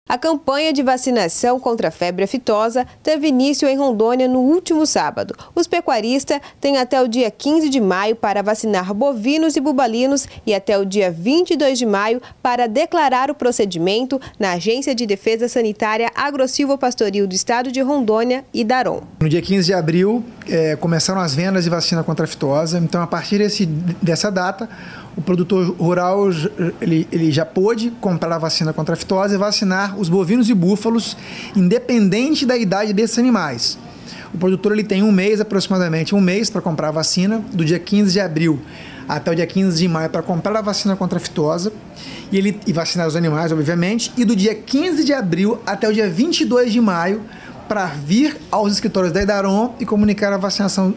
A campanha de vacinação contra a febre aftosa teve início em Rondônia no último sábado. Os pecuaristas têm até o dia 15 de maio para vacinar bovinos e bubalinos e até o dia 22 de maio para declarar o procedimento na Agência de Defesa Sanitária Agrosilvopastoril do Estado de Rondônia, Idaron. No dia 15 de abril, começaram as vendas de vacina contra a aftosa. Então, a partir dessa data, o produtor rural ele já pôde comprar a vacina contra a aftosa e vacinar os bovinos e búfalos, independente da idade desses animais. O produtor ele tem aproximadamente um mês para comprar a vacina, do dia 15 de abril até o dia 15 de maio para comprar a vacina contra a aftosa e vacinar os animais, obviamente, e do dia 15 de abril até o dia 22 de maio para vir aos escritórios da Idaron e comunicar a vacinação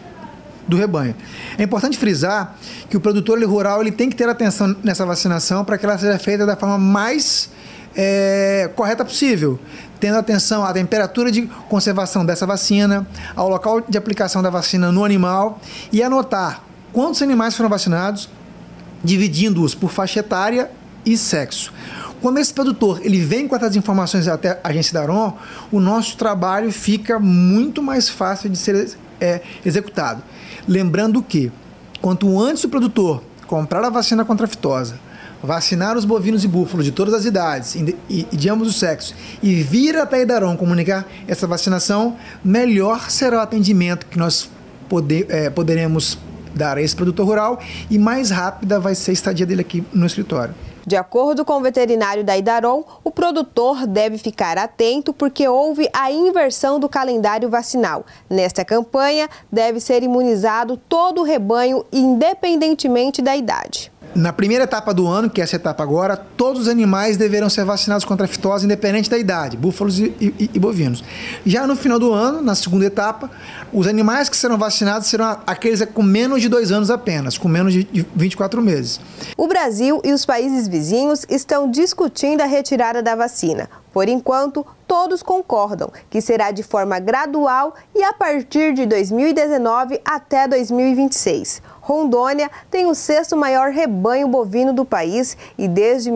do rebanho. É importante frisar que o produtor rural ele tem que ter atenção nessa vacinação para que ela seja feita da forma mais correta possível, tendo atenção à temperatura de conservação dessa vacina, ao local de aplicação da vacina no animal e anotar quantos animais foram vacinados, dividindo-os por faixa etária e sexo. Quando esse produtor ele vem com essas informações até a agência Idaron, o nosso trabalho fica muito mais fácil de ser executado. Lembrando que, quanto antes o produtor comprar a vacina contra a aftosa, vacinar os bovinos e búfalos de todas as idades e de ambos os sexos e vir até a Idaron comunicar essa vacinação, melhor será o atendimento que nós poderemos dar a esse produtor rural e mais rápida vai ser a estadia dele aqui no escritório. De acordo com o veterinário da Idaron, o produtor deve ficar atento porque houve a inversão do calendário vacinal. Nesta campanha, deve ser imunizado todo o rebanho, independentemente da idade. Na primeira etapa do ano, que é essa etapa agora, todos os animais deverão ser vacinados contra a aftosa, independente da idade, búfalos e bovinos. Já no final do ano, na segunda etapa, os animais que serão vacinados serão aqueles com menos de 2 anos apenas, com menos de 24 meses. O Brasil e os países vizinhos estão discutindo a retirada da vacina. Por enquanto, todos concordam que será de forma gradual e a partir de 2019 até 2026. Rondônia tem o 6º maior rebanho bovino do país e desde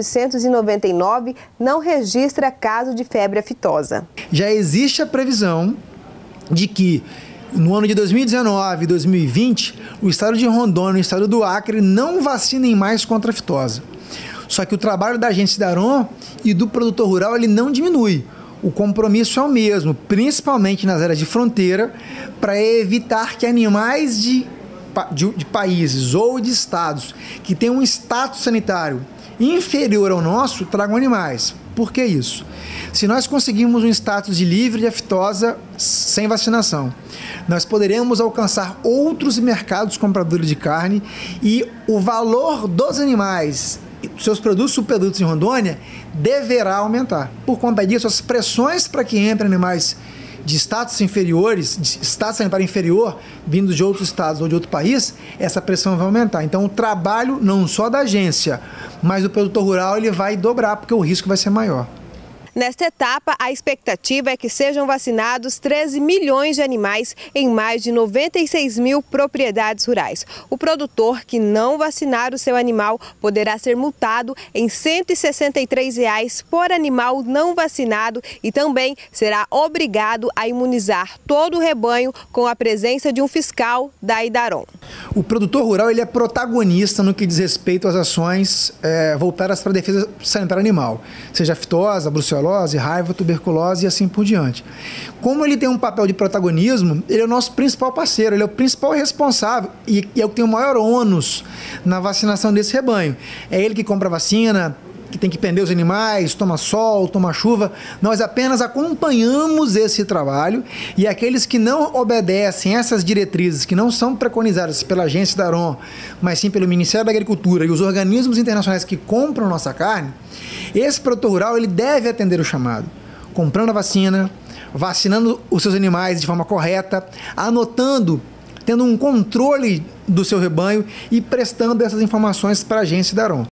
1999 não registra caso de febre aftosa. Já existe a previsão de que no ano de 2019 e 2020, o estado de Rondônia e o estado do Acre não vacinem mais contra a aftosa. Só que o trabalho da agência Idaron e do produtor rural ele não diminui. O compromisso é o mesmo, principalmente nas áreas de fronteira, para evitar que animais de países ou de estados que têm um status sanitário inferior ao nosso tragam animais. Por que isso? Se nós conseguirmos um status de livre de aftosa sem vacinação, nós poderemos alcançar outros mercados compradores de carne e o valor dos animais, seus produtos e subprodutos em Rondônia, deverá aumentar. Por conta disso, as pressões para que entrem animais de status inferiores, de status sanitário inferior, vindos de outros estados ou de outro país, essa pressão vai aumentar. Então, o trabalho não só da agência, mas do produtor rural, ele vai dobrar, porque o risco vai ser maior. Nesta etapa, a expectativa é que sejam vacinados 13 milhões de animais em mais de 96 mil propriedades rurais. O produtor que não vacinar o seu animal poderá ser multado em R$ 163 por animal não vacinado e também será obrigado a imunizar todo o rebanho com a presença de um fiscal da Idaron. O produtor rural ele é protagonista no que diz respeito às ações voltadas para a defesa sanitária animal, seja aftosa, brucelose, raiva, tuberculose e assim por diante. Como ele tem um papel de protagonismo, ele é o nosso principal parceiro, ele é o principal responsável e é o que tem o maior ônus na vacinação desse rebanho. É ele que compra a vacina, que tem que prender os animais, toma sol, toma chuva. Nós apenas acompanhamos esse trabalho e aqueles que não obedecem essas diretrizes, que não são preconizadas pela agência Idaron, mas sim pelo Ministério da Agricultura e os organismos internacionais que compram nossa carne, esse produtor rural ele deve atender o chamado, comprando a vacina, vacinando os seus animais de forma correta, anotando, tendo um controle do seu rebanho e prestando essas informações para a agência Idaron.